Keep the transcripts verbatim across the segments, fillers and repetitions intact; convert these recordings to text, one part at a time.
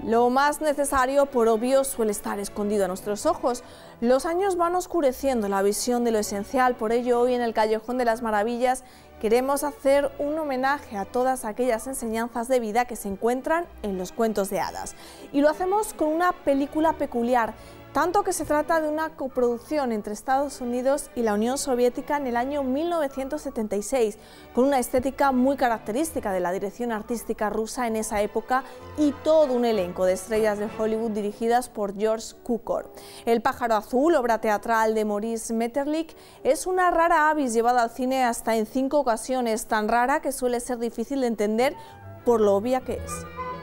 Lo más necesario, por obvio, suele estar escondido a nuestros ojos. Los años van oscureciendo la visión de lo esencial, por ello hoy en el Callejón de las Maravillas queremos hacer un homenaje a todas aquellas enseñanzas de vida que se encuentran en los cuentos de hadas. Y lo hacemos con una película peculiar, tanto que se trata de una coproducción entre Estados Unidos y la Unión Soviética en el año mil novecientos setenta y seis, con una estética muy característica de la dirección artística rusa en esa época y todo un elenco de estrellas de Hollywood dirigidas por George Cukor. El pájaro azul, obra teatral de Maurice Maeterlinck, es una rara avis llevada al cine hasta en cinco ocasiones, tan rara que suele ser difícil de entender por lo obvia que es.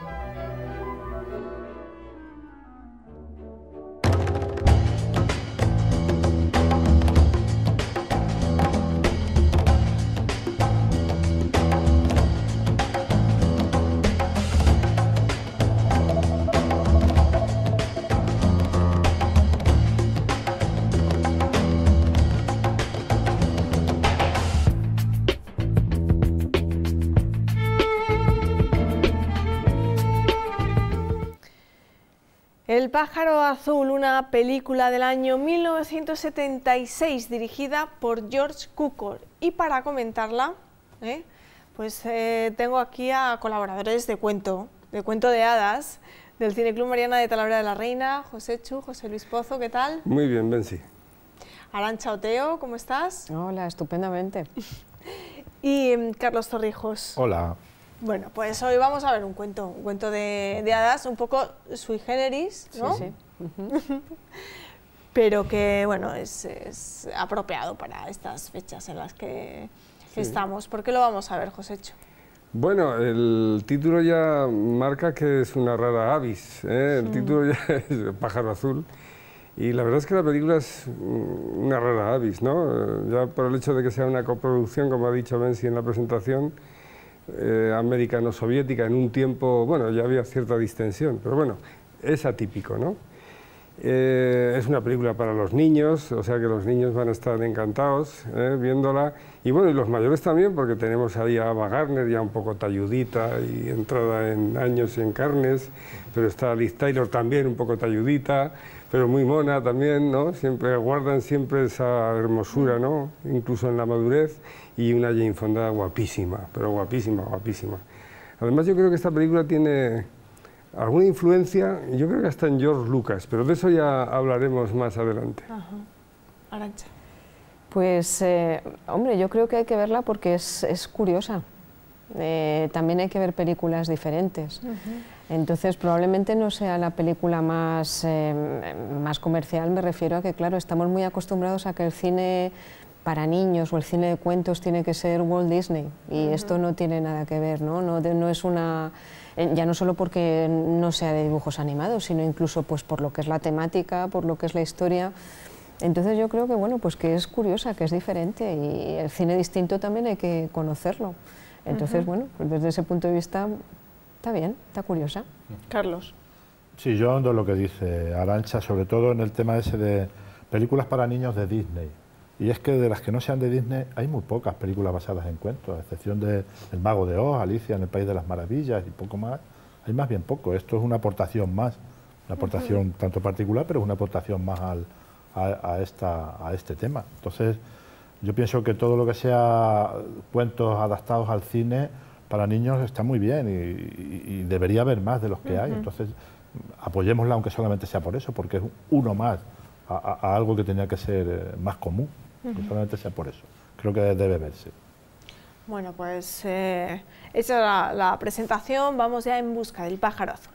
El pájaro azul, una película del año mil novecientos setenta y seis dirigida por George Cukor. Y para comentarla, ¿eh? pues eh, tengo aquí a colaboradores de cuento, de cuento de hadas, del Cineclub Mariana de Talavera de la Reina, José Chu, José Luis Pozo, ¿qué tal? Muy bien, Bensi. Arantxa Oteo, ¿cómo estás? Hola, estupendamente. Y um, Carlos Torrijos. Hola. Bueno, pues hoy vamos a ver un cuento, un cuento de, de hadas, un poco sui generis, ¿no? Sí, sí. Uh-huh. Pero que, bueno, es, es apropiado para estas fechas en las que sí. estamos. ¿Por qué lo vamos a ver, Josécho? Bueno, el título ya marca que es una rara avis, ¿eh? El mm. título ya es el pájaro azul. Y la verdad es que la película es una rara avis, ¿no? Ya por el hecho de que sea una coproducción, como ha dicho Bensi en la presentación, Eh, americano-soviética, en un tiempo, bueno, ya había cierta distensión, pero bueno, es atípico, ¿no? Eh, es una película para los niños, o sea que los niños van a estar encantados eh, viéndola, y bueno, y los mayores también, porque tenemos ahí a Ava Gardner, ya un poco talludita y entrada en años y en carnes, pero está Liz Taylor también un poco talludita, pero muy mona también, ¿no? Siempre guardan siempre esa hermosura, ¿no? Incluso en la madurez, y una Jane Fonda guapísima, pero guapísima, guapísima. Además yo creo que esta película tiene alguna influencia, yo creo que hasta en George Lucas, pero de eso ya hablaremos más adelante. Ajá. Arantxa. Pues, eh, hombre, yo creo que hay que verla porque es, es curiosa. Eh, también hay que ver películas diferentes. Uh-huh. Entonces, probablemente no sea la película más, eh, más comercial, me refiero a que, claro, estamos muy acostumbrados a que el cine para niños o el cine de cuentos tiene que ser Walt Disney, y uh-huh. esto no tiene nada que ver, ¿no? No, de, no es una, ya no solo porque no sea de dibujos animados, sino incluso pues por lo que es la temática, por lo que es la historia. Entonces yo creo que, bueno, pues que es curiosa, que es diferente, y el cine distinto también hay que conocerlo. Entonces, uh-huh. bueno, pues desde ese punto de vista está bien, está curiosa. Carlos. Sí, yo ando lo que dice Arantxa, sobre todo en el tema ese de películas para niños de Disney. Y es que de las que no sean de Disney hay muy pocas películas basadas en cuentos, a excepción de El Mago de Oz, Alicia en el País de las Maravillas y poco más. Hay más bien poco. Esto es una aportación más, una aportación uh-huh. tanto particular, pero es una aportación más al, a, a, esta, a este tema. Entonces, yo pienso que todo lo que sea cuentos adaptados al cine para niños está muy bien, y, y, y debería haber más de los que uh-huh. hay. Entonces, apoyémosla, aunque solamente sea por eso, porque es uno más a, a, a algo que tenía que ser eh, más común. Uh-huh. Que solamente sea por eso. Creo que debe verse. Bueno, pues eh, hecha la, la presentación, vamos ya en busca del pájaro azul.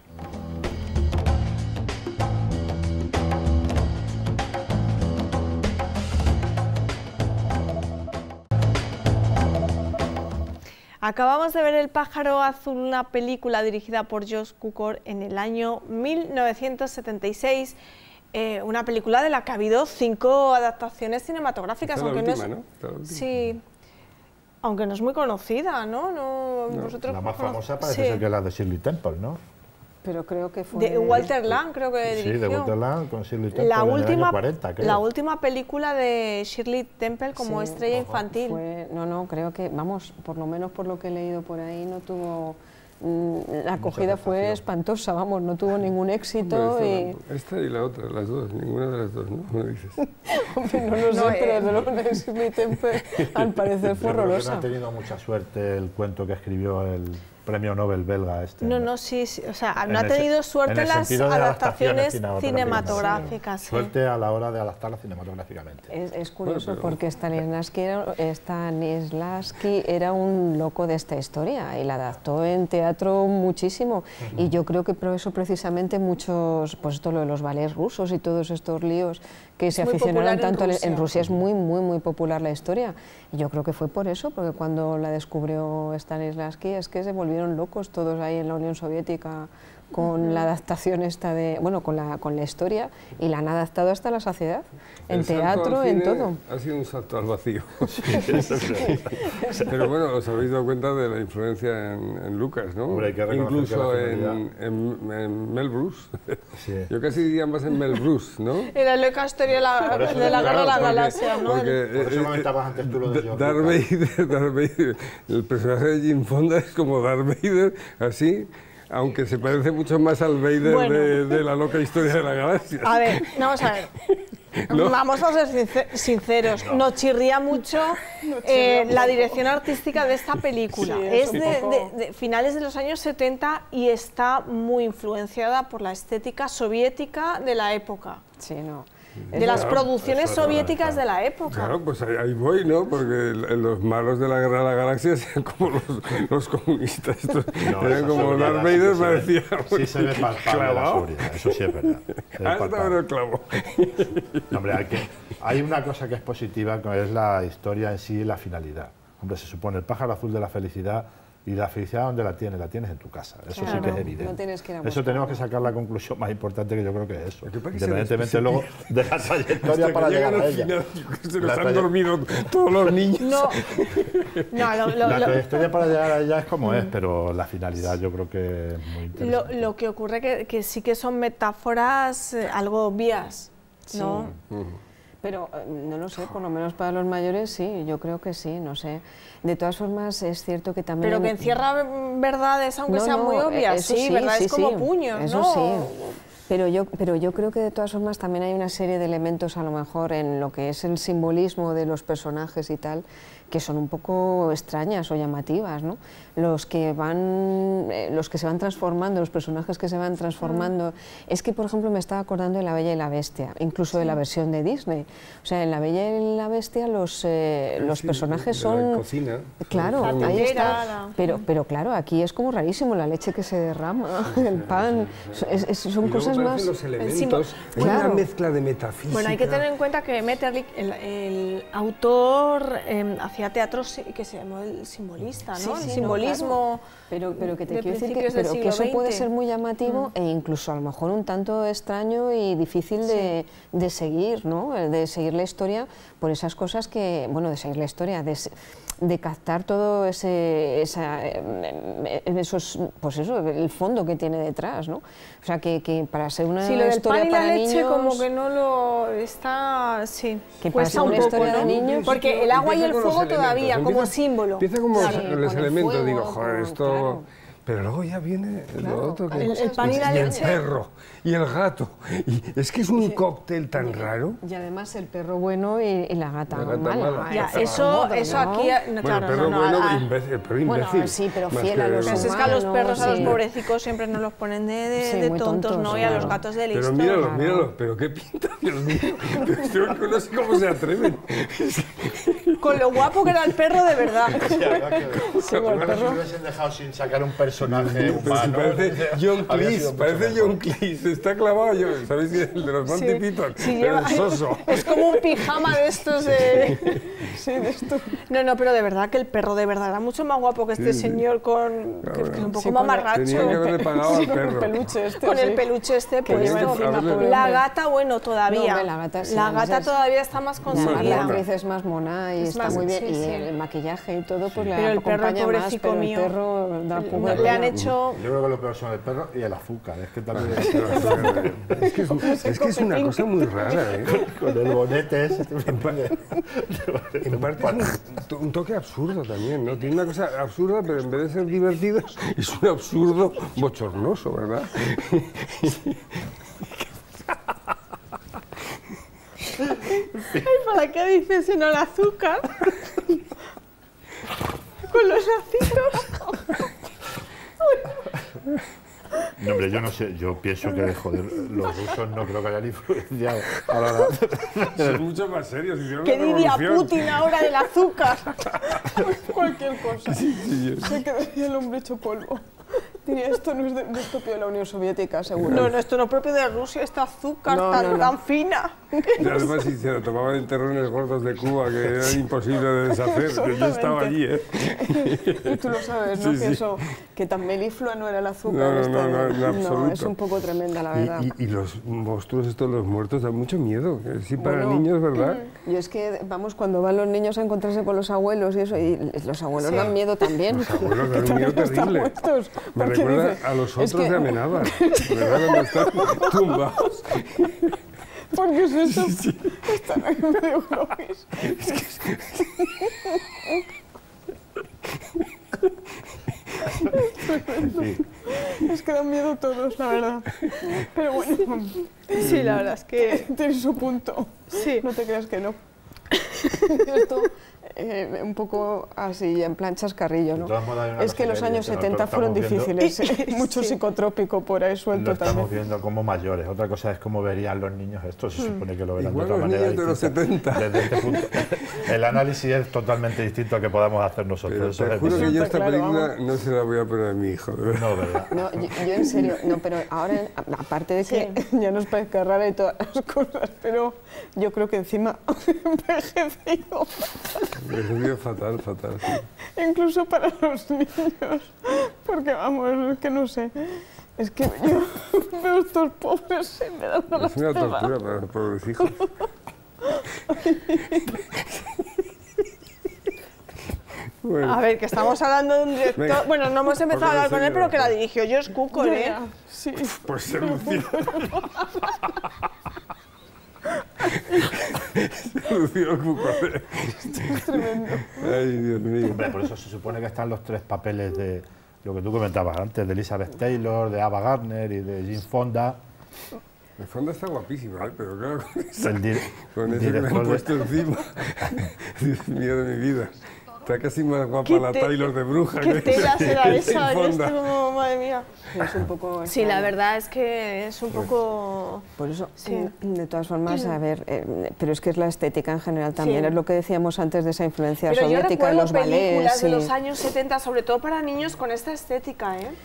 Acabamos de ver El pájaro azul, una película dirigida por George Cukor en el año mil novecientos setenta y seis. Eh, una película de la que ha habido cinco adaptaciones cinematográficas, aunque última, no es, ¿no? sí, aunque no es muy conocida, ¿no? no, no vosotros la más cono... famosa parece sí. ser que es la de Shirley Temple, ¿no? Pero creo que fue... De Walter Lang, creo que sí, dirigió. Sí, de Walter Lang con Shirley Temple la en última, el año cuarenta, creo. La última película de Shirley Temple como sí, estrella ojo, infantil. Fue, no, no, creo que, vamos, por lo menos por lo que he leído por ahí, no tuvo la acogida fue espantosa, vamos, no tuvo ningún éxito. Hombre, esta, y... la, esta y la otra, las dos, ninguna de las dos, ¿no? ¿Cómo dices? Hombre, no lo sé, no, pero eh. de luego Lemmy Temple al parecer fue Yo creo que horrorosa. no ha tenido mucha suerte el cuento que escribió el premio Nobel belga este. No, no, sí, sí, o sea, En no ha el tenido se- suerte en el en las sentido de adaptaciones adaptaciones cinematográficas. sí. Suerte a la hora de adaptarla cinematográficamente. Es, es curioso Bueno, pero- porque Stanislavski era, Stanislavski era un loco de esta historia y la adaptó en teatro muchísimo. Uh-huh. Y yo creo que por eso precisamente muchos, pues esto lo de los ballets rusos y todos estos líos que se aficionaron tanto en Rusia. en Rusia es muy, muy, muy popular la historia. Y yo creo que fue por eso, porque cuando la descubrió Stanislavski es que se volvieron locos todos ahí en la Unión Soviética con uh-huh. la adaptación esta de, bueno, con la, con la historia, y la han adaptado hasta la saciedad, en El teatro, en todo. Ha sido un salto al vacío. Sí, eso sí. Pero bueno, os habéis dado cuenta de la influencia en, en Lucas, ¿no? Hombre, hay que incluso que en, en, en Mel Bruce. Sí. Yo casi diría más en Mel Bruce, ¿no? Era la historia de la, de la Guerra de la Galaxia, ¿no? Porque, Por eso comentabas antes tú lo de George Darth Vader, Darth Vader, el personaje de Jim Fonda es como Darth Vader, así, aunque se parece mucho más al Vader Bueno. de, de la loca historia de la galaxia. A ver, vamos a ver. ¿No? Vamos a ser sincer- sinceros, no. nos chirría mucho eh, la dirección artística de esta película. Sí, es es de, un poco... de, de finales de los años setenta y está muy influenciada por la estética soviética de la época. Sí, no. De las Claro, producciones soviéticas de la época. Claro, pues ahí, ahí voy, ¿no? Porque los malos de la Guerra de la Galaxia sean como los, los comunistas. Estos, No, eran esa como seguridad Darth sí que Vader, se parecía... ve- Sí se ve palpable la clavado. seguridad, eso sí es verdad. Se ve Hasta palpable. ver el clavo. Hombre, hay, que, hay una cosa que es positiva, que es la historia en sí y la finalidad. Hombre, se supone el pájaro azul de la felicidad, y la felicidad, ¿dónde la tienes? La tienes en tu casa. Eso Claro, sí que es evidente. no tienes que ir a eso buscar. tenemos que sacar la conclusión más importante, que yo creo que es eso. que pasa es que se Independientemente les- luego de la trayectoria Hasta para que llegar llegan a al ella. final, yo creo que se La les han traye- dormido todos los niños. No, no, lo, lo- La lo- trayectoria para llegar a ella es como es, pero la finalidad yo creo que es muy lo, interesante. lo que ocurre que, que sí que son metáforas eh, algo obvias, ¿no? Pero eh, no lo sé, por lo menos para los mayores sí, yo creo que sí, no sé. De todas formas es cierto que también... Pero que encierra verdades, aunque No, sean no, muy obvias, eso sí, sí, verdades sí, como sí, puños, eso ¿no? sí. Pero yo, pero yo creo que de todas formas también hay una serie de elementos a lo mejor en lo que es el simbolismo de los personajes y tal, que son un poco extrañas o llamativas, ¿no? Los que van, eh, los que se van transformando, los personajes que se van transformando. Es que, por ejemplo, me estaba acordando de La Bella y la Bestia, incluso de la versión de Disney. O sea, en La Bella y la Bestia los, eh, los Sí, personajes de la son... cocina. Claro, La ahí tetera, está. la- Pero, pero claro, aquí es como rarísimo, la leche que se derrama, el pan, es- es- son Y luego cosas aparecen más... los elementos, símbolo- es Claro. una mezcla de metafísica. Bueno, hay que tener en cuenta que Metterlich, el, el autor, eh, hacía teatro si- que se llamó el simbolista, ¿no? Sí, el sí, no, simbolismo. Pero, pero que te de quiero decir que, principios del pero que siglo eso puede veinte. ser muy llamativo e incluso a lo mejor un tanto extraño y difícil de, de seguir, ¿no? De seguir la historia por esas cosas que, bueno, de seguir la historia, de, se- de captar todo ese, esa, eh, esos, pues eso, el fondo que tiene detrás, ¿no? O sea, que, que para ser una Sí, lo del historia pan y la para leche niños, como que no lo está, sí, Que para cuesta ser un una poco, historia ¿no? de niños- Porque el agua y el Empieza con los fuego todavía elementos, como empieza- símbolo. Empieza como Claro, los, con los el elementos, fuego, digo, joder, con- esto... claro. Pero luego ya viene Claro, lo otro que... el- el pan y la y el leche. perro, y el gato. Y es que es un cóctel tan raro. Y además el perro bueno y, y la gata La gata mala. mala. Ya, Pero eso, modo, eso ¿no? aquí, no, Bueno, claro, perro no, no, bueno, a- imbécil, pero Bueno, imbécil. sí, pero más fiel a que- los Pues es que a los humanos, perros, a los sí. pobrecicos, siempre nos los ponen de, de, Sí, de muy tontos, tontos, ¿no? Y a los claro. gatos de listo. Pero míralo, Claro. míralo, pero qué pinta, Dios mío. Pero yo no sé cómo se atreven. Con lo guapo que era el perro, de verdad. Sí, la verdad que- Sí, el Bueno, si perro. hubiesen dejado sin sacar un personaje Pero si humano, parece John habría Cleese, sido mucho parece mejor. John Cleese, está clavado. Yo, ¿sabéis que el de los Monty Python? Sí, Pero lleva- el soso. es como un pijama de estos de... Sí, de esto. No, no, pero de verdad que el perro de verdad era mucho más guapo que este Sí, sí. señor con... que- que es un poco Sí, con el- mamarracho. Tenían que haberle pagado al Sí, con el perro. peluche este, Con el sí. peluche este Que puesto. lleva encima, Haberle- pobre La hombre. gata, bueno, todavía. No, hombre, la gata sí, La además gata es- todavía está más Además, conseguida. la actriz es más mona y Es está más- muy bien. sí, y sí. el maquillaje y todo, pues le Pero el perro, acompaña más, pobrecito pero mío, el perro da el- jugo de la le han hecho... Yo creo que lo peor son el perro y el azúcar. Es que también... Es que es, es, que es una cosa muy rara, ¿eh? Con el bonete ese. En, pa en parte es un, un toque absurdo también, ¿no? Tiene una cosa absurda, pero en vez de ser divertido, es un absurdo bochornoso, ¿verdad? Ay, ¿para qué dices sino el azúcar? Con los acitos. No, hombre, yo no sé, yo pienso que, joder, los rusos no creo que hayan influenciado a la hora de... Son mucho más serios. ¿Qué diría Putin ahora del azúcar? Cualquier cosa. Sí, sí, yo... Se quedaría el hombre hecho polvo. Diría, esto no es, de, no es propio de la Unión Soviética, seguro. No, no, esto no es propio de Rusia, esta azúcar no, tan, no, no. tan fina. Y además, si se lo tomaban en terrones gordos de Cuba, que era imposible de deshacer, que yo estaba allí, ¿eh? Y tú lo sabes, ¿no? Sí, sí. Pienso que tan meliflua no era el azúcar. No, no, esta, no, no, en absoluto. No, es un poco tremenda, la verdad. Y, y, y los monstruos estos, los muertos, dan mucho miedo. Sí, para Bueno, niños, ¿verdad? Y es que, vamos, cuando van los niños a encontrarse con los abuelos y eso, y los abuelos Sí. dan miedo también. Los abuelos que dan un miedo también están terrible. muertos. Me Porque recuerda dice, a los es otros que- de Amenábar, ¿verdad? Cuando están tumbados. Porque es eso, están ahí medio grogis. Sí. Es que dan miedo todos, la verdad. Pero bueno, Sí, la verdad es que... tiene su punto. Sí. No te creas que no. Esto, eh, un poco así, en plan chascarrillo, ¿no? De todas modas, hay una Es cosa que los que años nosotros setenta fueron estamos viendo- difíciles, ¿eh? Mucho Sí. psicotrópico por ahí Lo suelto estamos también. viendo como mayores. Otra cosa es cómo verían los niños esto. Se supone que lo verán Igual de otra los manera niños de los distinta. setenta. Desde este punto, el análisis es totalmente distinto al que podamos hacer nosotros. Pero Eso te es juro que evidente. yo esta Claro, película vamos. no se la voy a poner a mi hijo, de verdad. No, ¿verdad? No, yo, yo en serio, no, pero ahora, aparte de que ya nos parezca rara y todas las cosas, pero yo creo que encima envejecido, Me he sentido fatal, fatal. Sí. incluso para los niños, porque vamos, es que no sé, es que yo veo estos pobres y me da una Es una lástima. tortura para los pobres hijos. Bueno, A ver, que estamos hablando de un director... Venga. Bueno, no hemos empezado a hablar con él, pero que la dirigió George Cukor, ¿eh? Sí, pues se lució. Se lució el Cukor. es tremendo. Ay, Dios mío. Hombre, por eso se supone que están los tres papeles de lo que tú comentabas antes, de Elizabeth Taylor, de Ava Gardner y de Jane Fonda. El fondo está guapísima, ¿eh? Pero claro, con, esa- El, di- con eso que me han director de- puesto encima. Dios mío de mi vida. Está casi más guapa ¿Qué la te- Taylor de bruja ¿Qué que tela será que esa? Jane Yo Fonda. estoy como, madre mía. Es un poco Sí, la extraño. verdad es que es un poco... Por eso, Sí. de todas formas, a ver, eh, pero es que es la estética en general también, Sí. es lo que decíamos antes de esa influencia Pero yo soviética de recuerdo los ballets. películas de y- los años setenta, sobre todo para niños, con esta estética, ¿eh?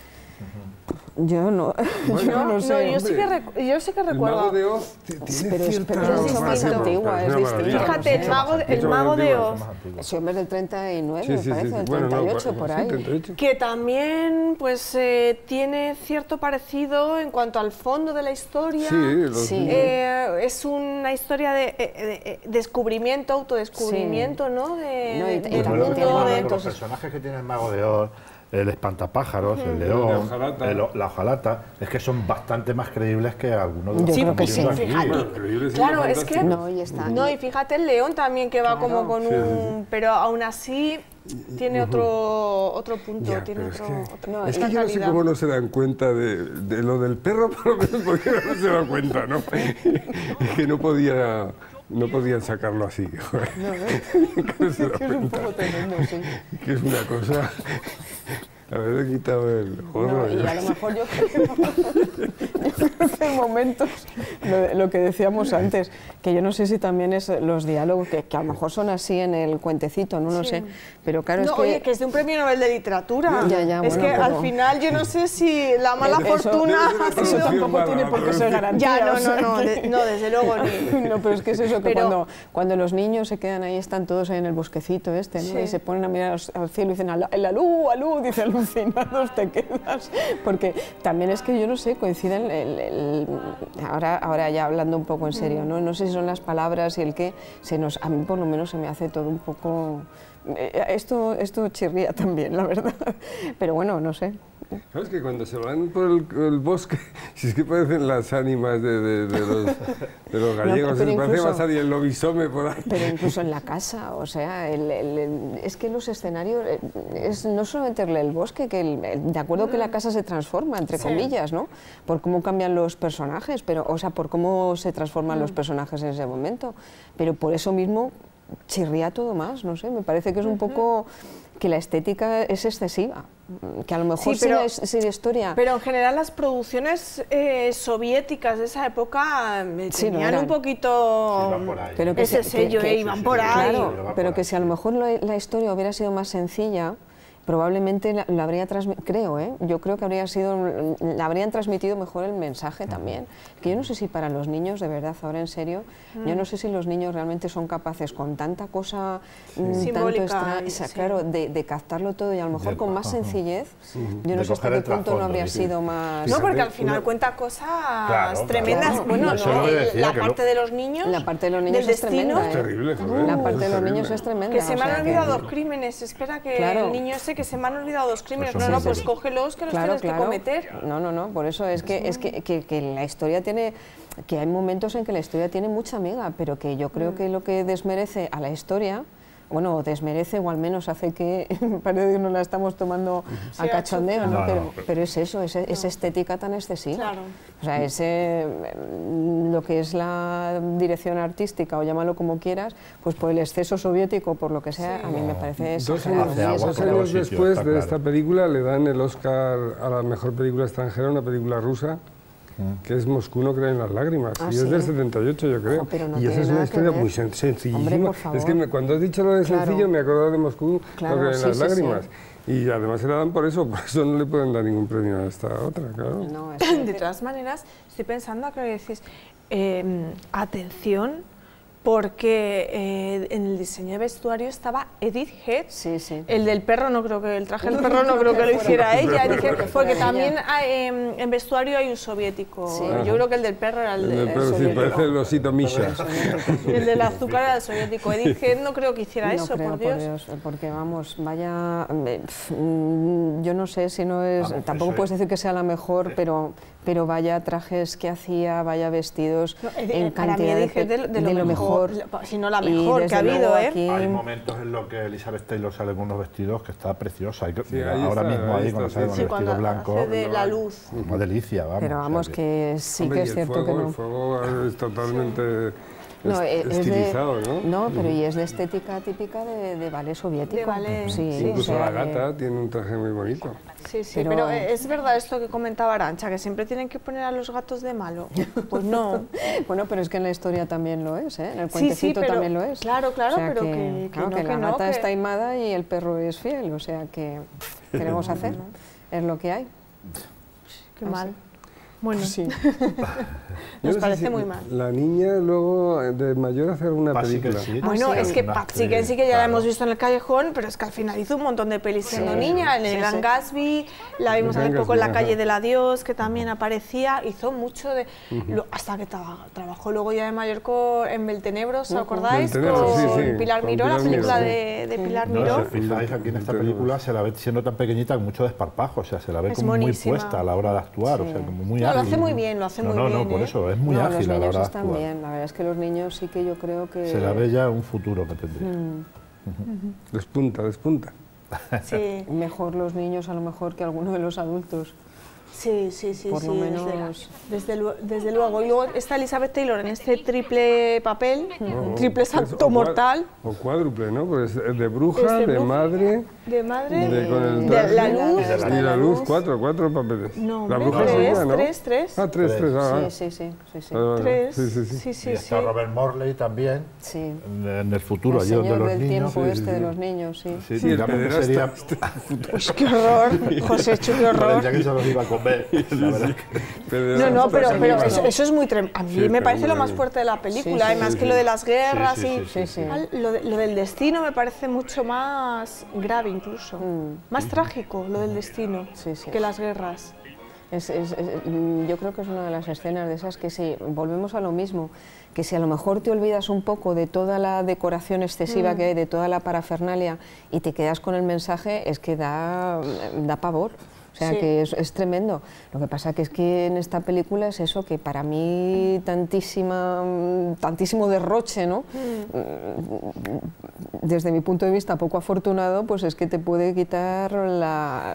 Yo no, Bueno, yo no No, sé. yo sí que, hombre. recu- yo sí que El recuerdo... Mago de Oz t- tiene pero es- cierta... pero es mucho más Bueno, antigua, es es una distinta. maravilla. Fíjate, el Mucho mago, más el mago de antigua. Oz, Ese hombre es del treinta y nueve, Sí, me sí, parece, sí, sí. del Bueno, no, treinta y ocho, por sí, ahí. treinta y ocho. que también pues eh, tiene cierto parecido en cuanto al fondo de la historia. Sí, los Sí. niños. Eh, es una historia de, eh, de, eh, descubrimiento, autodescubrimiento, ¿no? De, No, y- de- y del Pero también luego mundo tiene tenemos de- los momentos- personajes que tiene el Mago de Oz, el espantapájaros, el El león, de hojalata. el- la hojalata, es que son bastante más creíbles que algunos de los Yo que creo que estamos sí. viendo aquí. Bueno, increíble, sí, Claro, es fantástico. que- No, y está. No, y fíjate el león también que va como con Sí, sí, un... Pero aún así tiene otro, otro punto, Ya, tiene pero es otro, que, otro- No, es otra que yo no sé calidad. cómo no se dan cuenta de, de lo del perro, por lo menos porque no se dan cuenta, ¿no? Es que no podía, no podían sacarlo así, joder. Que no se dan Es un cuenta. poco tremendo, sí. Que es una cosa... Haberle quitado el gorro. No, y yo a lo qué sé. mejor yo creo, yo creo que hay momentos, lo, de- lo que decíamos antes, que yo no sé si también es los diálogos, que, que a lo mejor son así en el cuentecito, no lo sé, pero claro, No, es que... oye, que es de un premio Nobel de Literatura. Ya, ya, es bueno, que pero- al final yo no sé si la mala Eso- fortuna Debe ha ser Eso sido... tampoco mala, tiene por qué pero- ser garantía. Ya, no, o sea no, no, que- de- no, desde luego ni... No, pero es que es eso, que Pero- cuando, cuando los niños se quedan ahí, están todos ahí en el bosquecito este, ¿no? Sí. Y se ponen a mirar al cielo y dicen, "Ala- el alú, alú", dice, alucinados te quedas. Porque también es que yo no sé, coinciden, el, el- ahora, ahora ya hablando un poco en serio, ¿no? No sé si son las palabras y el qué, se nos, a mí por lo menos se me hace todo un poco... eh, Esto, esto chirría también, la verdad. Pero bueno, no sé. ¿Sabes que cuando se van por el, el bosque, si es que parecen las ánimas de, de, de, los, de los gallegos, no, se incluso, parece más a el lobisome por ahí. Pero incluso en la casa, o sea, el, el, el, es que los escenarios, es no solamente el bosque, que el, el, de acuerdo que la casa se transforma, entre sí. comillas, ¿no? Por cómo cambian los personajes, pero, o sea, por cómo se transforman mm. los personajes en ese momento, pero por eso mismo chirría todo más, no sé, me parece que es un poco que la estética es excesiva, que a lo mejor sí, pero, si, la, si la historia... Pero en general las producciones eh, soviéticas de esa época eh, sí, tenían no un poquito sí, pero que ese se, sello, que, que, eh, iban sí, por sí, ahí. Claro, pero que si a lo mejor la, la historia hubiera sido más sencilla, probablemente la, la habría transmitido, creo, ¿eh? yo creo que habría sido, la habrían transmitido mejor el mensaje también. Que yo no sé si para los niños, de verdad, ahora en serio, mm. yo no sé si los niños realmente son capaces con tanta cosa, sí. tanto extra, sí. claro, de, de captarlo todo y a lo mejor de, con más sencillez, sí. yo no de sé hasta qué punto no habría sí. sido más... No, porque al final una... cuenta cosas claro, tremendas. Claro. Bueno, no, no, la parte lo... de los niños, la parte de los niños es tremenda. Es terrible, ¿eh? La parte de los niños es tremenda. Que se me han olvidado dos crímenes, espera que el niño ese que se me han olvidado dos crímenes, no, no, pues cógelos que los claro, tienes claro. que cometer. No, no, no, por eso es que, es que, que, que la historia tiene, que hay momentos en que la historia tiene mucha miga, pero que yo creo mm. que lo que desmerece a la historia, bueno, desmerece o al menos hace que parece que nos la estamos tomando sí, a cachondeo, ¿no? No, pero, no, pero, pero es eso, es, es estética tan excesiva. Claro. O sea, ese, lo que es la dirección artística, o llámalo como quieras, pues por el exceso soviético, por lo que sea, sí. a mí me parece exagerado. Dos años, dos años después de claro. esta película le dan el Oscar a la mejor película extranjera, una película rusa, que es Moscú no cree en las lágrimas, ah, y es sí. del setenta y ocho, yo creo. Oh, no y esa es una historia muy sen sencillísima. Hombre, es que me, cuando has dicho lo de claro. sencillo, me he acordado de Moscú claro, no cree en sí, las sí, lágrimas. Sí. Y además se la dan por eso, por eso no le pueden dar ningún premio a esta otra, claro. No, es de todas maneras, estoy pensando a que decís, eh, atención, porque eh, en el diseño de vestuario estaba Edith Head, sí, sí. el del perro no creo que, el traje del perro no creo que lo hiciera ella, dije, porque también hay, eh, en vestuario hay un soviético, sí. yo creo que el del perro era el, el de, del perro, el sí, parece el osito Misha. Y el del azúcar era el soviético, Edith Head no creo que hiciera no eso, creo, por Dios. por Dios. Porque vamos, vaya, yo no sé si no es, vamos, tampoco puedes decir que sea la mejor, pero... pero vaya trajes que hacía, vaya vestidos no, en cantidad de, de, de, de, lo, de lo mejor, mejor, si no la mejor que ha habido, ¿eh? Aquí... Hay momentos en los que Elizabeth Taylor sale con unos vestidos que está preciosa, y que, sí, ahora está, mismo ahí, ahí cuando sale sí, con el vestido blanco, de la luz. Una delicia, vamos. Pero vamos, o sea, que, que sí hombre, que es cierto fuego, que no. El fuego es totalmente... No, es estilizado, de, ¿no? No, pero y es de estética típica de, de ballet soviético. De ballet, sí, sí. Incluso o sea, la gata tiene un traje muy bonito. Sí, sí, pero, pero es verdad esto que comentaba Arantxa, que siempre tienen que poner a los gatos de malo. Pues no. Bueno, pero es que en la historia también lo es, ¿eh? En el cuentecito sí, sí, pero, también lo es. Claro, claro, o sea, pero que, que, que, claro, no, que que la no, gata que... está taimada y el perro es fiel, o sea que queremos hacer, es lo que hay. Qué mal. Así. Bueno, sí. Nos no parece si muy mal. La niña luego de mayor hace alguna película. Sí. Bueno, sí, es que Patsy que sí que ya claro. la hemos visto en El Callejón, pero es que al final hizo un montón de pelis sí. siendo niña, en El sí, Gran sí. Gatsby, la vimos hace poco en La Calle del Adiós, que también aparecía, hizo mucho de... Uh-huh. lo, hasta que tra trabajó luego ya de mayor con, en Beltenebros, ¿os acordáis? Beltenebros, con sí, sí. Pilar Miró, la película sí. de, de Pilar no, Miró. Si os fijáis, aquí en esta película se la ve siendo tan pequeñita con mucho desparpajo, o sea, se la ve es como buenísima. Muy puesta a la hora de actuar, sí. o sea, como muy no, ágil. Lo hace muy bien, lo hace no, muy no, bien. No, no, por ¿eh? eso, es muy no, ágil a la hora de actuar. Los niños están bien, la verdad es que los niños sí que yo creo que... Se la ve ya un futuro que tendría. Mm. Uh-huh. Despunta, despunta. Sí. Mejor los niños a lo mejor que algunos de los adultos. Sí, sí, sí, por sí, lo menos... desde, desde, desde luego. Y luego está Elizabeth Taylor en este triple papel, no, triple salto o mortal. O cuádruple, ¿no? Pues es de bruja, es de, de bruja, madre, de madre, de, con el de la luz, y de la, y la luz, cuatro, cuatro papeles. No, la bruja tres, sería, ¿no? tres, tres. Ah, tres, tres, ah, sí, sí, sí, sí, sí. Ah, tres, sí, sí, sí. sí, sí, y está sí. Robert Morley también, sí. en, en el futuro, el allí donde los del niños... tiempo Sí, este sí, de sí. los niños, sí. Sí, sí, digamos que sería... Pues qué horror, José Chu, qué horror. Ya que se los iba a comer, la verdad. No, no, pero, pero eso, eso es muy tremendo. A mí sí, me parece lo muy más fuerte de la película, sí, sí, además sí, que sí. lo de las guerras sí, sí, y sí, sí, sí. Lo, de, lo del destino me parece mucho más grave incluso, mm. más mm. trágico lo del destino sí, sí. que las guerras. Es, es, es, yo creo que es una de las escenas de esas que si volvemos a lo mismo, que si a lo mejor te olvidas un poco de toda la decoración excesiva mm. que hay, de toda la parafernalia y te quedas con el mensaje, es que da, da pavor. O sea Sí. que es, es tremendo. Lo que pasa que es que en esta película es eso, que para mí tantísima, tantísimo derroche, ¿no? Mm. Desde mi punto de vista poco afortunado, pues es que te puede quitar la...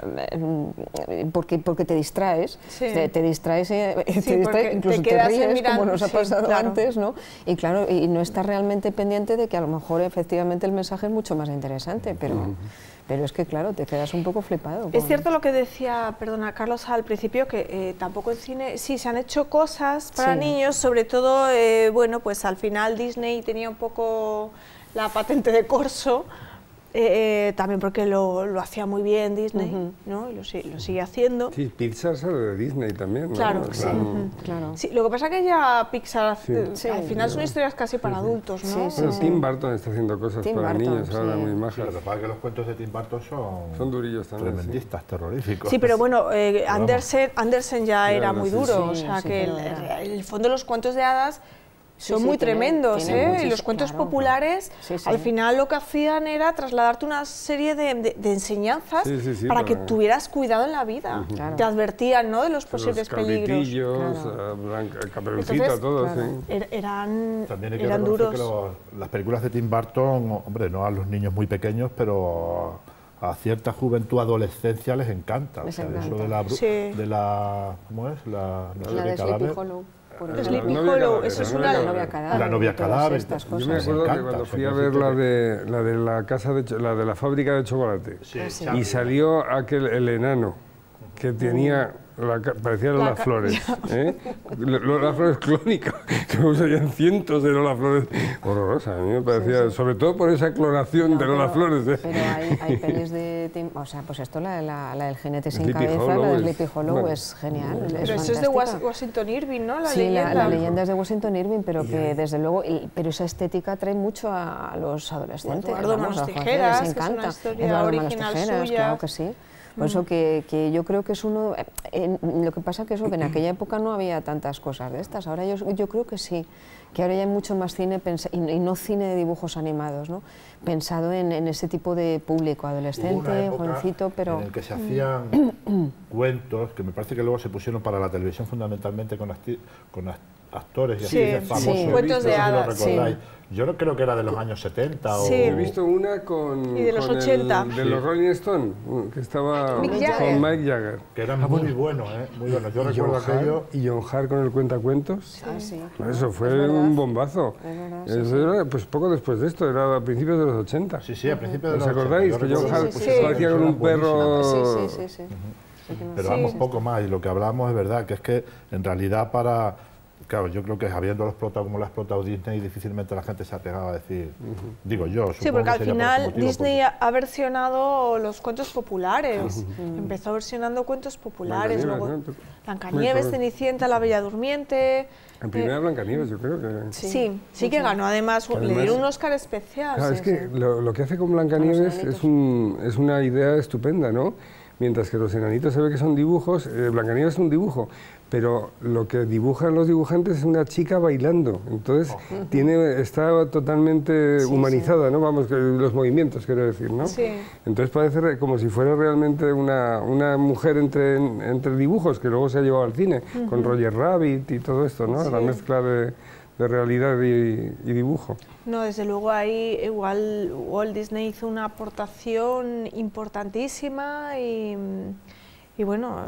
porque, porque te distraes, Sí. te, te distraes, eh, Sí, te distraes, porque incluso te te, quedas ríes, mirando, como nos ha sí, pasado claro. antes, ¿no? Y claro, y no estás realmente pendiente de que a lo mejor efectivamente el mensaje es mucho más interesante, pero, pero es que claro, te quedas un poco flipado. Es con- cierto lo que decía, perdona, Carlos, al principio, que eh, tampoco en cine, sí, se han hecho cosas para Sí. niños, sobre todo, eh, bueno, pues al final Disney tenía un poco la patente de corso, eh, eh, también porque lo, lo hacía muy bien Disney, Ujú. ¿no? Y lo, si- lo sigue haciendo. Sí, Pixar sale de Disney también, ¿no? Claro, En sí. plan, Ujú, claro. Sí, lo que pasa que ya Pixar, Sí. eh, Sí. al final son historias casi para adultos, ¿no? Sí, sí, Bueno, sí. Tim Burton está haciendo cosas Tim para Burton, niños ahora sí. muy Sí, majas. lo que pasa es que los cuentos de Tim Burton son, Son durillos también, sí. tremendistas, terroríficos. Sí, pero bueno, eh, vamos. Andersen, Andersen ya Ya era era, muy sí, duro, sí. o sea Sí, que pero el, era. el fondo de los cuentos de hadas Sí, son sí, muy tiene- tremendos, tiene ¿eh? Y muchísimo- los cuentos claro. populares, Sí, sí. al final lo que hacían era trasladarte una serie de, de- de enseñanzas Sí, sí, sí, para que para- tuvieras cuidado en la vida. Claro. Te advertían, ¿no?, de los posibles Los peligros. cabritillos, Claro. eh, Blanca- Caperucita, Entonces, todo, claro. sí. Er- eran También hay que eran reconocer duros. que los- las películas de Tim Burton, hombre, no a los niños muy pequeños, pero a cierta juventud, adolescencia les encanta. Les o sea, encanta. eso de la, bru- Sí. de la, ¿cómo es? La, La no sé qué de cadáver. Sleepy Hollow. por La ejemplo. Sleepy novia Hollow, cadáver, eso es la una... novia La novia cadáver. La novia y todas cadáver, estas yo Yo cosas. me Les acuerdo que encanta, cuando son fui a dos ver la historias. de, la de la casa de cho- la de la fábrica de chocolate Sí, sí. Charlie. y salió aquel el enano que tenía la ca- parecía Lola ca- Flores, ¿eh? Lo- Lola Flores clónica, que usarían cientos de Lola Flores, horrorosa, a mí me parecía, Sí, sí. sobre todo por esa clonación No, de Lola pero- Flores. ¿eh? Pero hay, hay pelis de Tim, o sea, pues esto, la, la, la del jinete sin Sleepy cabeza, Hollow la de es- Sleepy Hollow bueno. es genial. Pero es eso es de Was- fantástica. Washington Irving, ¿no? La Sí, leyenda. la, la leyenda es de Washington Irving, pero Y que hay- desde luego, y- pero esa estética atrae mucho a, a los adolescentes. Eduardo vamos, Manos a los jóvenes Tijeras, les que es una encanta. historia Eduardo Manos original Tijeras, suya. claro que sí. Por eso que, que yo creo que es uno... eh, en- lo que pasa que eso, que en aquella época no había tantas cosas de estas. Ahora yo, yo creo que sí, que ahora ya hay mucho más cine, pensa- y, y no cine de dibujos animados, ¿no? Pensado en, en ese tipo de público, Hubo una adolescente, época jovencito, pero... en el que se hacían cuentos que me parece que luego se pusieron para la televisión fundamentalmente con, acti- con act- actores y Sí, actrices sí. famosos. Cuentos de No sé si lo hadas, recordáis. sí. Yo no creo que era de los años setenta Sí. o... He visto una con, Y de los con el- ochenta. de los Rolling Stones, que estaba Mick con Jagger. Mike Jagger. que eran muy buenos, ¿eh? Muy buenos. Yo Y recuerdo John Hart- aquello... y John Hart con el cuentacuentos. Ah, sí. Eso fue Es verdad. un bombazo. Es verdad, sí, Eso era, pues poco después de esto, era a principios de los ochenta. Sí, sí, a principios de ¿Os los acordáis? ochenta. Que Yo John recuerdo Hart sí, que sí, pusieron- parecía con eran un perro... buenísimas. Sí, sí, sí, sí. Sí que me Pero Sí. vamos, poco más. Y lo que hablamos es verdad, que es que en realidad para... Claro, yo creo que habiéndolo explotado como lo ha explotado Disney, difícilmente la gente se ha pegado a decir... Digo yo, Sí, supongo porque que al sería por final ese motivo, Disney porque- ha versionado los cuentos populares. Empezó versionando cuentos populares, Blancanieves, luego ¿no? Muy Blancanieves, correcto. Cenicienta, La Bella Durmiente. En primera Blancanieves, yo creo que... Sí, sí, que ganó. Además, le además- dieron un Oscar especial. Claro, sí, es que sí. lo, lo que hace con Blancanieves enanitos. es, un, es una idea estupenda, ¿no? Mientras que los enanitos se ve que son dibujos, eh, Blancanieves es un dibujo, pero lo que dibujan los dibujantes es una chica bailando, entonces tiene, está totalmente humanizada, ¿no? Vamos, que los movimientos, quiero decir, ¿no? Sí. Entonces parece re- como si fuera realmente una, una mujer entre, entre dibujos, que luego se ha llevado al cine, con Roger Rabbit y todo esto, ¿no? La mezcla de, de realidad y, y dibujo. No, desde luego ahí igual Walt Disney hizo una aportación importantísima y, y bueno,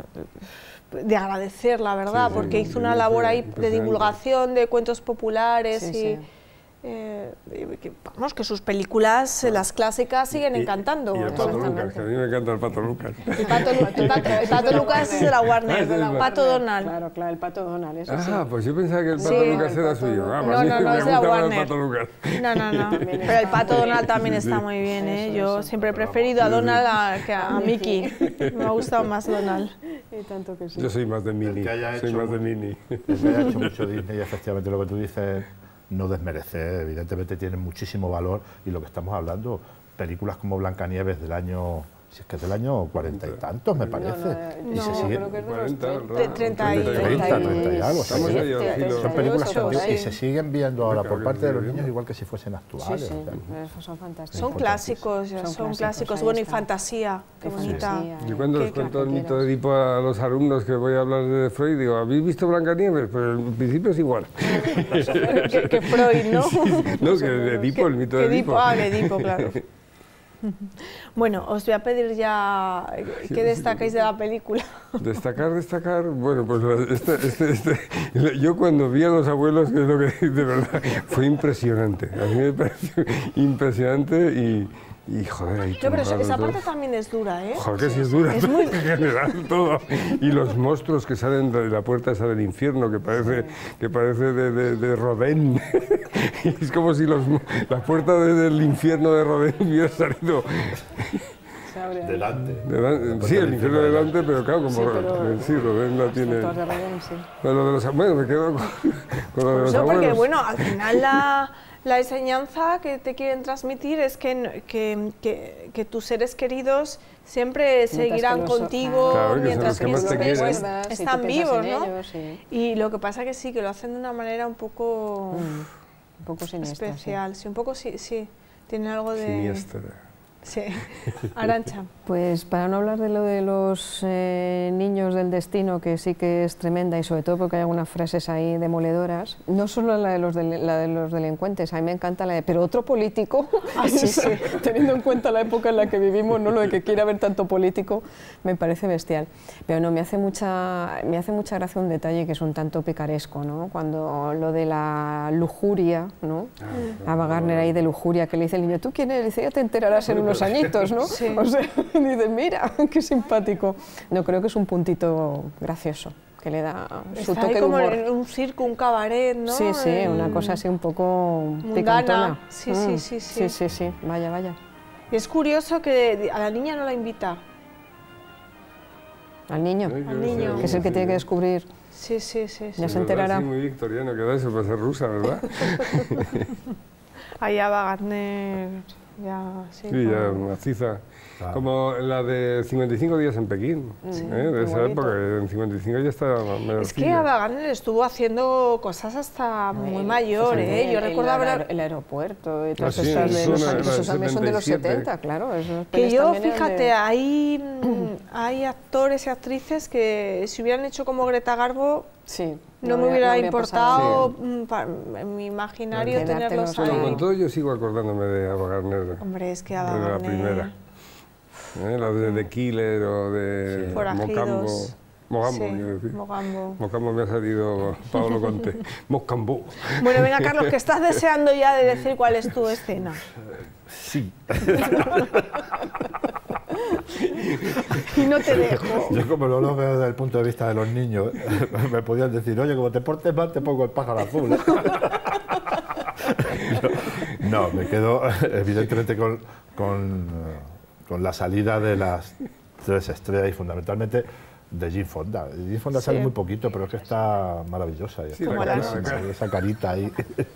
de agradecer, la verdad, Sí, sí, porque hizo una sí, labor sí, ahí de impresionante. divulgación de cuentos populares Sí, y, sí. eh, y que, vamos, que sus películas, eh, las clásicas, siguen Y- encantando. Y el Pato Exactamente. Lucas, que a mí me encanta el Pato Lucas. El Pato, Lu- el Pato- el Pato Lucas es de la Warner, Ah, es de la el Pato Warner. Donald. Claro, claro, el Pato Donald, eso sí. Ah, pues yo pensaba que el Pato Sí. Lucas El era Pato suyo. Donald. Ah, No, pues a mí no, no, me es de la gusta más el Warner. Pato Lucas. No, no, no. También Pero el está Pato muy Donald bien. también Sí, está sí. muy bien, ¿eh? Eso, Yo eso. siempre he preferido a Donald a, que a Mickey. Me ha gustado más Donald. Y tanto que sí. Yo soy más de Mini, que haya soy hecho más de un- Mini. El que haya hecho mucho Disney, efectivamente, lo que tú dices no desmerece, evidentemente tiene muchísimo valor y lo que estamos hablando, películas como Blancanieves del año Si es que es del año cuarenta y tantos, me parece. No, no, y no, se sigue... creo que es de los cuarenta, treinta. treinta y- treinta, treinta y algo. Estamos ahí al filo. Son películas treinta y ocho, antiguas y sí. se siguen viendo ahora Claro por que parte de los sí. niños igual que si fuesen Sí, actuales. sí, o sea, son fantásticos. Son clásicos, ya, Son son clásicos, clásicos. ahí Bueno, y está. fantasía, qué Qué bonita. fantasía. Yo cuando Qué les cuento el claro, mito de quieras. Edipo a los alumnos que voy a hablar de Freud, digo, ¿habéis visto Blancanieves? Pues en principio es igual. que, que Freud, ¿no? No, que de Edipo, el mito de Que Edipo. Ah, de Edipo, claro. Bueno, os voy a pedir ya que destaquéis de la película. Destacar, destacar, bueno, pues este, este, este, yo cuando vi a los abuelos, que es lo que de verdad fue impresionante, a mí me pareció impresionante y, y joder, ahí No, pero esa, tumbados esa todos. parte también es dura, ¿eh? Joder, que sí es dura, todo, en general, todo. Y los monstruos que salen de la puerta esa del infierno, que parece, que parece de, de, de Rodin. Es como si los, la puerta de- del infierno de Rodin hubiera salido... Se abre ahí. delante. de Dan- sí, el infierno delante, pero claro, como Sí, pero- sí, Rodin la tiene... Fotos de Rodin, sí. Bueno, lo de los, bueno, me quedo con, con lo de los Eso porque, abuelos. bueno, al final la, la enseñanza que te quieren transmitir es que, que, que, que tus seres queridos siempre seguirán que los- contigo Claro, que son mientras los que que más te estés- quieren. recuerdas, si tú están piensas vivos, en ¿no? ellos, sí. Y lo que pasa que sí, que lo hacen de una manera un poco Un poco siniestra, sí. especial, sí. un poco sí, sí, tiene algo de... Siniestra. Sí, Arantxa. Pues para no hablar de lo de los eh, niños del destino, que sí que es tremenda, y sobre todo porque hay algunas frases ahí demoledoras, no solo la de los, del- la de los delincuentes, a mí me encanta la de, pero otro político, Ah, sí, sí. teniendo en cuenta la época en la que vivimos, no lo de que quiera haber tanto político, me parece bestial. Pero no, me hace mucha, me hace mucha gracia un detalle que es un tanto picaresco, ¿no? Cuando lo de la lujuria, ¿no? Ava Gardner ahí de lujuria, que le dice el niño, ¿tú quién eres? Dice, ya te enterarás en unos añitos, ¿no? Sí. O sea, y dices, mira, qué simpático. No, creo que es un puntito gracioso, que le da su Está toque ahí de como humor. en un circo, un cabaret, ¿no? Sí, sí, En- una cosa así un poco Mundana. picantona. Sí, sí, sí, sí. Sí, sí, sí, vaya, vaya. Y es curioso que a la niña no la invita. Al niño, Ay, qué Al niño. que es el que tiene que descubrir. Sí, sí, sí. sí. Ya se De verdad, enterará. Sí, muy victoriano queda eso para ser rusa, ¿verdad? Ahí Ava Gardner, ya, sí. Sí, ya como- maciza. Claro. Como la de cincuenta y cinco días en Pekín, Sí, ¿eh? de qué esa bonito. época, que en cincuenta y cinco ya estaba Es que mayorcilla. Ava Gardner estuvo haciendo cosas hasta muy El- mayor, el- ¿eh? Yo el- recuerdo el, haber... el aeropuerto y todas Ah, sí, estas de eso los era- años, era esos del también son de los setenta y siete. setenta, claro. esos Que pelis yo, también eran fíjate, de- hay, mm, hay actores y actrices que si hubieran hecho como Greta Garbo, Sí, no, me hubiera pasado importado nada. mm, pa- en mi imaginario Quedártelos tenerlos ahí. Bueno, ahí. con todo yo sigo acordándome de Ava Gardner, Hombre, es que de Ava la Gardner... primera. ¿eh? La de The Killer o de Sí. Mocambo. Forajidos. Mogambo, Sí, quiero decir. Mogambo. Mocambo me ha salido Pablo Conte. Mocambo. Bueno, venga, Carlos, que estás deseando ya de decir cuál es tu escena. Sí. Y no te dejo. Yo como no lo veo desde el punto de vista de los niños, me podían decir, oye, como te portes mal, te pongo el pájaro azul. Yo- no, me quedo evidentemente con, con, eh, con la salida de las tres estrellas y fundamentalmente de Jane Fonda. Jane Fonda Sí. sale muy poquito, pero es que está maravillosa. Y Sí, está la cara, guapísima, la cara. y esa carita ahí.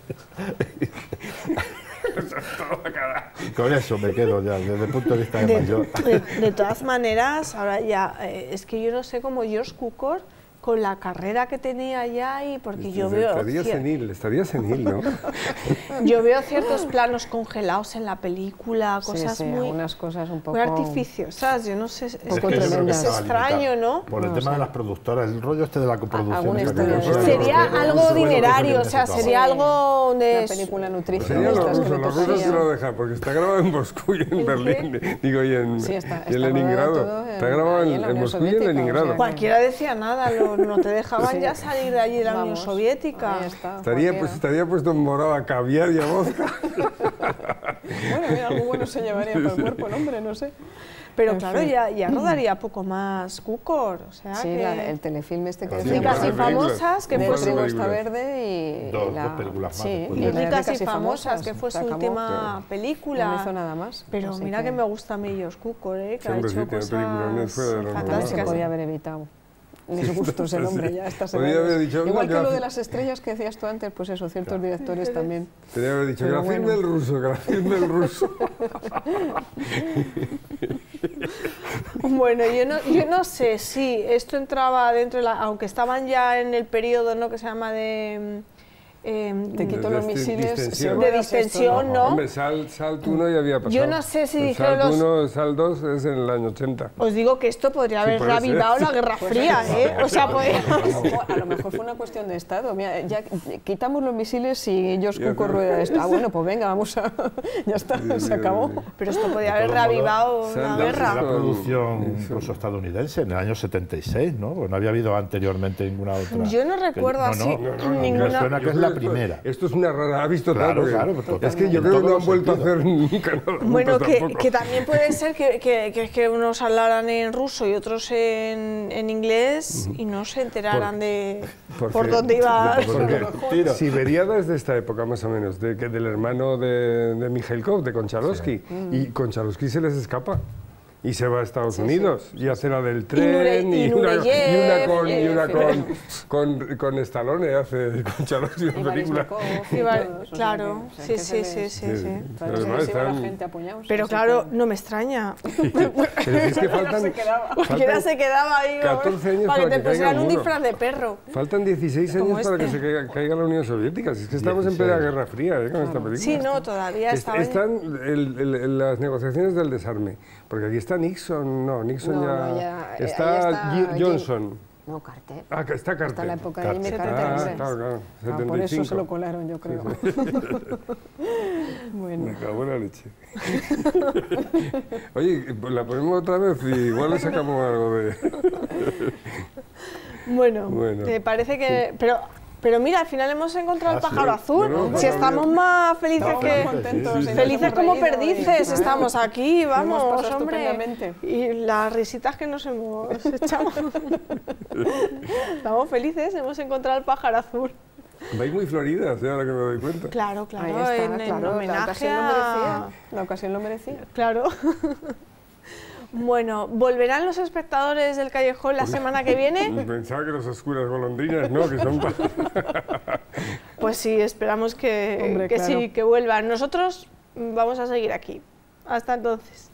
Con eso me quedo ya, desde el punto de vista de, De, mayor. de- de todas maneras, ahora ya, eh, es que yo no sé cómo George Cukor, con la carrera que tenía ya, y porque yo veo, Estaría cier- senil, estaría senil, ¿no? yo veo ciertos planos congelados en la película, Sí, cosas sí, muy, algunas cosas un poco... muy artificiosas, yo no sé, es, poco Es que yo creo que tremendas. es estaba extraño, limitado ¿no? Por el No, tema sí. de las productoras, el rollo este de la coproducción. Alguna esta que historia pusieron, de- Sería porque- algo bueno, dinerario, o sea, necesitaba. sería algo de... Una película nutricia. Sería de los estas que rusos, le los rusos tocaría. se lo dejan, porque está grabado en Moscú y en qué? Berlín, digo, y en, Sí, está- y en está Leningrado. rodado todo en- Está grabado ahí en, en la en Unión Moscú y en Soviética, o Leningrado. sea, Cualquiera decía nada, lo- no te dejaban Sí. ya salir de allí de la Unión Vamos, Soviética. ahí está, Estaría, pues, cualquiera. estaría puesto en morado a caviar y a vodka. Bueno, mira, algo bueno se llevaría para el cuerpo el hombre, no sé. Pero En claro, fin. ya, ya rodaría poco más Cukor, o sea Sí, que... la- el telefilme este que Sí, decía Ricas y películas. famosas, que de fue Cuatro su... Trigo está películas. verde y, Dos- y la, dos películas más sí, después Y de- la de Ricas y famosas, que fue se su acabó. última película. No hizo nada más. Pero así mira que... me gusta a mí George Cukor, ¿eh? que Sí, ha hombre, hecho sí, tiene peliculones cosas fuera de lo normal. No se fantásticas. podía haber evitado. Disgustos el hombre, ya está. Podría haber dicho, Igual no, que que lo la- de las estrellas que decías tú antes, pues eso, ciertos directores también. Tenía que haber dicho, que Pero la firme bueno. el ruso, que la firme el ruso. Bueno, yo no, yo no sé si esto entraba dentro de la... Aunque estaban ya en el periodo, ¿no?, que se llama de... Eh, Te quito los misiles distensión. de distensión, ¿no? Hombre, Salt, Salt uno ya había pasado. Yo no sé si El dijeron Salt los... uno, Salt dos es en el año ochenta. Os digo que esto podría Sí, haber puede reavivado ser. la Guerra Fría, ¿eh? O sea, podría... A lo mejor- a lo mejor fue una cuestión de Estado. Mira, ya quitamos los misiles y ellos Ya con está. rueda esto. Ah, bueno, pues venga, vamos a... Ya está, se acabó. Pero esto podría De haber todos modos, reavivado una Sanders La guerra. producción Eso. incluso estadounidense en el año setenta y seis, ¿no? Pues no había habido anteriormente ninguna otra. Yo no que- recuerdo no, así no, no, no, ninguna... me suena que es la primera. Esto es una rara avis total. Claro, porque claro, pues es que yo totalmente. creo que no En todos han vuelto a los hacer nunca nada. Bueno, nunca que, tampoco. que también puede ser que, que, que, que unos hablaran en ruso y otros en, en inglés y no se enteraran Por- de porque- por dónde iba. porque Tiro. Siberiada es de esta época más o menos, de, que del hermano de, de Mikhailkov, de Konchalovsky, y Konchalovsky se les escapa. Y se va a Estados Unidos y hace la del tren Nure- y y, una, y una Nureyev, con, y una eh, con, con, con Stallone hace Konchalovsky una película. Y va- claro, sí, sí, sí, sí, sí. Pero Además, además la están- gente apuñados. Pero así claro, que- no me extraña. Pero es que faltan, Cualquiera faltan, se quedaba ahí catorce años para que para te que caiga pusieran el un muro. disfraz de perro. faltan dieciséis Como años para que este. se caiga, caiga la Unión Soviética. Si es que estamos en plena dieciséis. Guerra Fría eh, con esta película. Sí, no, todavía Est- estaban... Están el- el- el- las negociaciones del desarme, porque aquí está Nixon, no, Nixon No, ya, no, ya, eh, está, ahí está Ji- Jim- Johnson, No, Carter. ah, que está Carter. Hasta la época de Jimmy Carter. Carter. Ah, hombre. claro, claro, Ah, por setenta y cinco. eso se lo colaron, yo creo. Bueno. Me cago en la leche. Oye, pues la ponemos otra vez y igual le sacamos algo de... Bueno, Bueno. te parece que... Pero, pero mira, al final hemos encontrado Ah, el pájaro sí. azul. Bueno, Si bueno, estamos bien. más felices Estamos que... contentos, sí, sí. Felices Nos como hemos reído perdices, y- estamos aquí, hemos vamos, pasado hombre. estupendamente. Y las risitas que nos hemos echado. Estamos felices, hemos encontrado el pájaro azul. Vais muy floridas, eh, ahora que me doy cuenta. Claro, claro, Ahí está, en, en claro, la homenaje ocasión lo a... merecía. La ocasión lo merecía. Claro. Bueno, ¿volverán los espectadores del Callejón la semana que viene? Pensaba que las oscuras golondrinas, no, que son para... Pues sí, esperamos que, Hombre, que claro. sí, que vuelvan. Nosotros vamos a seguir aquí. Hasta entonces.